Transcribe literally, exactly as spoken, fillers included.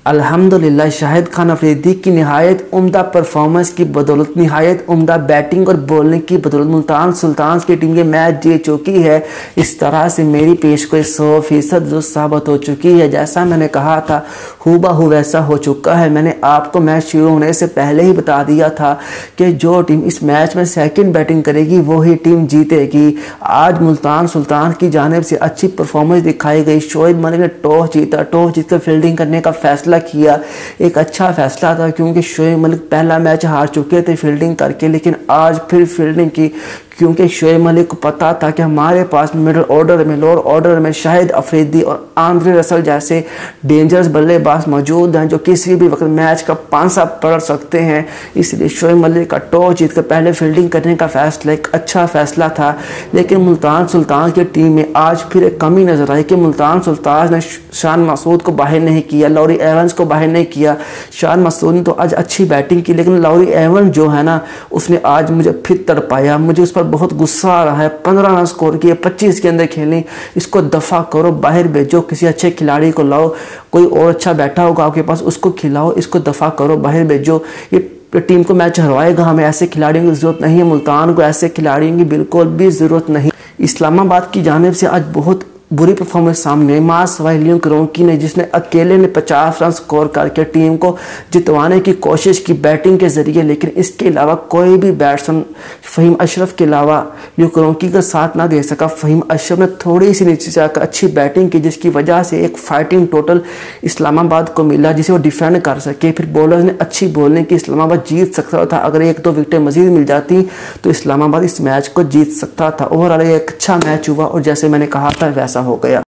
अल्हम्दुलिल्लाह शाहिद खान अफरीदी की निहायत उम्दा परफॉर्मेंस की बदौलत, निहायत उम्दा बैटिंग और बॉलिंग की बदौलत मुल्तान सुल्तान्स की टीम ये मैच जीत चुकी है। इस तरह से मेरी पेशगोई सौ फीसद जो साबित हो चुकी है। जैसा मैंने कहा था हूबहू वैसा हो चुका है। मैंने आपको मैच शुरू होने से पहले ही बता दिया था कि जो टीम इस मैच में सेकंड बैटिंग करेगी वही टीम जीतेगी। आज मुल्तान सुल्तान की जानिब से अच्छी परफॉर्मेंस दिखाई गई। शोएब मलिक ने टॉस जीता, टॉस जीतकर फील्डिंग करने का फैसला किया। एक अच्छा फैसला था क्योंकि शोएब मलिक पहला मैच हार चुके थे फील्डिंग करके, लेकिन आज फिर फील्डिंग की क्योंकि शोएब मलिक को पता था कि हमारे पास मिडिल ऑर्डर में, लोअर ऑर्डर में शाहिद अफरीदी और आंद्रे रसल जैसे डेंजरस बल्लेबाज मौजूद हैं जो किसी भी वक्त मैच का पांसा पलट सकते हैं। इसलिए शोएब मलिक का टॉस जीतकर पहले फील्डिंग करने का फैसला एक अच्छा फैसला था। लेकिन मुल्तान सुल्तान की टीम में आज फिर एक कमी नजर आई कि मुल्तान सुल्तान ने शान मसूद को बाहर नहीं किया, लॉरी एवंस को बाहर नहीं किया। शान मसूद ने तो आज अच्छी बैटिंग की, लेकिन लॉरी एवंस जो है ना उसने आज मुझे फिर तड़पाया। मुझे उस पर बहुत गुस्सा आ रहा है। पंद्रह रन स्कोर किए, पच्चीस के अंदर खेलें, इसको दफा करो, बाहर भेजो, किसी अच्छे खिलाड़ी को लाओ, कोई और अच्छा बैठा होगा आपके पास उसको खिलाओ, इसको दफा करो, बाहर भेजो। ये टीम को मैच हरवाएगा। हमें ऐसे खिलाड़ियों की जरूरत नहीं है, मुल्तान को ऐसे खिलाड़ियों की बिल्कुल भी जरूरत नहीं। इस्लामाबाद की जानिब से आज बहुत बुरी परफॉर्मेंस सामने मास वाइलियों क्रोंकी ने, जिसने अकेले ने पचास रन स्कोर करके टीम को जितवाने की कोशिश की बैटिंग के जरिए, लेकिन इसके अलावा कोई भी बैट्समैन फ़हीम अशरफ के अलावा ल्यूक्रोंकी का साथ ना दे सका। फ़हीम अशरफ ने थोड़ी सी नीचे जाकर अच्छी बैटिंग की, जिसकी वजह से एक फाइटिंग टोटल इस्लामाबाद को मिला जिसे वो डिफेंड कर सके। फिर बॉलर्स ने अच्छी बॉलिंग की, इस्लामाबाद जीत सकता था। अगर एक दो विकेटें मजीद मिल जाती तो इस्लामाबाद इस मैच को जीत सकता था। ओवरऑल एक अच्छा मैच हुआ और जैसे मैंने कहा था वैसा हो गया।